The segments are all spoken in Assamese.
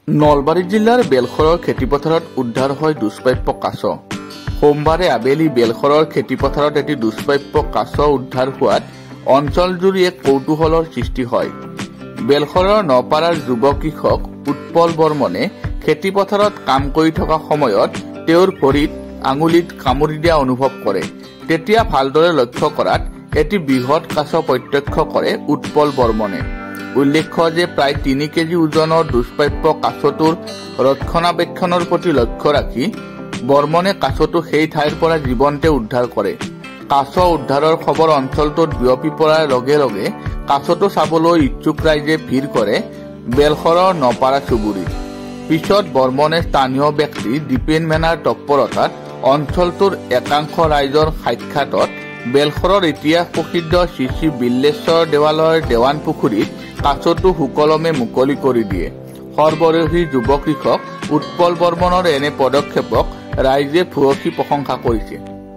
নলবাৰী জিলাৰ বেলখৰৰ খেতিপথাৰত উদ্ধাৰ হয় দুষ্প্ৰাপ্য কাছ। সোমবাৰে আবেলি বেলখৰৰ খেতিপথাৰত এটি দুষ্প্ৰাপ্য কাছ উদ্ধাৰ হোৱাত অঞ্চলজুৰি এক কৌতূহলৰ সৃষ্টি হয়। বেলখৰৰ নপাৰাৰ যুৱ কৃষক উৎপল বৰ্মনে খেতিপথাৰত কাম কৰি থকা সময়ত তেওঁৰ ভৰিত আঙুলিত কামুৰি দিয়া অনুভৱ কৰে। তেতিয়া ভালদৰে লক্ষ্য কৰাত এটি বৃহৎ কাছ প্ৰত্যক্ষ কৰে উৎপল বৰ্মনে। উল্লেখ্য যে প্ৰায় ৩ কেজি ওজনৰ দুষ্প্ৰাপ্য কাছটোৰ ৰক্ষণাবেক্ষণৰ প্ৰতি লক্ষ্য ৰাখি বৰ্মনে কাছটো সেই ঠাইৰ পৰা জীৱন্তে উদ্ধাৰ কৰে। কাছ উদ্ধাৰৰ খবৰ অঞ্চলটোত বিয়পি পৰাৰ লগে লগে কাছটো চাবলৈ ইচ্ছুক ৰাইজে ভিৰ কৰে বেলখৰৰ নপাৰা চুবুৰীত। পিছত বৰ্মনে স্থানীয় ব্যক্তি দীপেন মেনাৰ তৎপৰতাত অঞ্চলটোৰ একাংশ ৰাইজৰ সাক্ষাতত বেলখৰৰ ইতিহাস প্ৰসিদ্ধ শ্ৰী বিল্লেশ্বৰ দেৱালয়ৰ দেৱান পুখুৰীত কাছটো সুকলমে মুকলি কৰি দিয়ে। সৰ্বৰহী যুৱ কৃষক উৎপল বৰ্মনৰ এনে পদক্ষেপক ৰাইজে ভূয়সী প্ৰশংসা কৰিছে।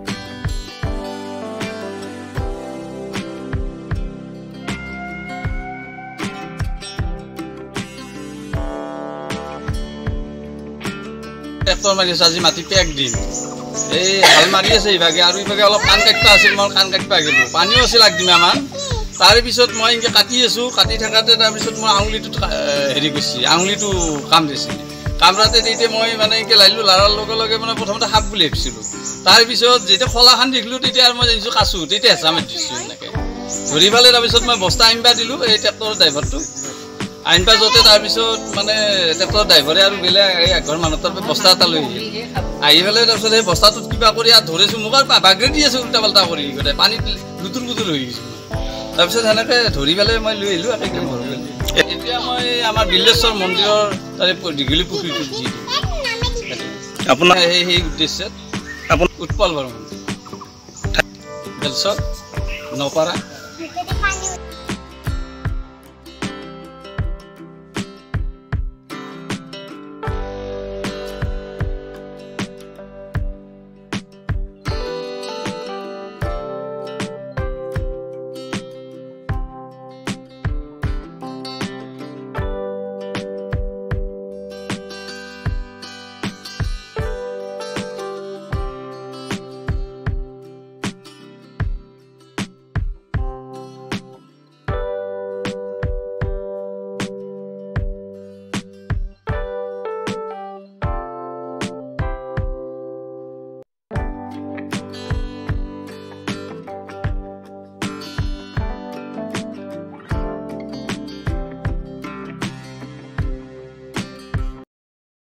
ট্ৰেক্টৰ মাৰি আছে, আজি মাটি পেক দিম, এই হাল মাৰি আছে ইভাগে, আৰু ইভাগে অলপ কাণ কাটিব আছিল, মই কাণ কাটিব আহিলোঁ, পানীও আছিল আগদিনামান। তাৰে পিছত মই এনেকৈ কাটি আছোঁ, কাটি থাকাতে তাৰপিছত মই আঙুলিটোত হেৰি কৰিছে, আঙুলিটো কামুৰিছে। কামৰাতে তেতিয়া মই মানে এনেকৈ লাৰিলোঁ, লাৰাৰ লগে লগে মানে প্ৰথমতে সাপ বুলি ভাবিছিলোঁ। তাৰপিছত যেতিয়া খোলাখান দেখিলোঁ তেতিয়া আৰু মই জানিছোঁ কাছো, তেতিয়া হেঁচা মাৰি দিছোঁ এনেকৈ ধৰি পেলাই। তাৰপিছত মই বস্তা আনিবা দিলোঁ এই ট্ৰেক্টৰৰ ড্ৰাইভাৰটো আনিবা যাওঁতে, তাৰপিছত মানে ট্ৰেক্টৰৰ ড্ৰাইভাৰে আৰু বেলেগ এই এঘৰ মানুহ তাৰ বস্তা এটা লৈ আহি পেলাই তাৰপিছত সেই বস্তাটোত কিবা কৰি আৰু ধৰিছোঁ, মোক আৰু বাগৰি দি আছোঁ উল্টা পাল্টা কৰি, গোটেই পানীত লুতুৰ পুতুৰ হৈ গৈছোঁ। তাৰপিছত সেনেকৈ ধৰি পেলাই মই লৈ আহিলোঁ একে ঘৰ গ'লোঁ। এতিয়া মই আমাৰ বিল্লেশ্বৰ মন্দিৰৰ তাৰে দীঘলী পুখুৰীটোত দি দিওঁ আপোনাৰ সেই উদ্দেশ্যত। উৎপল বৰ্মন, বেলচৰ, নপাৰা।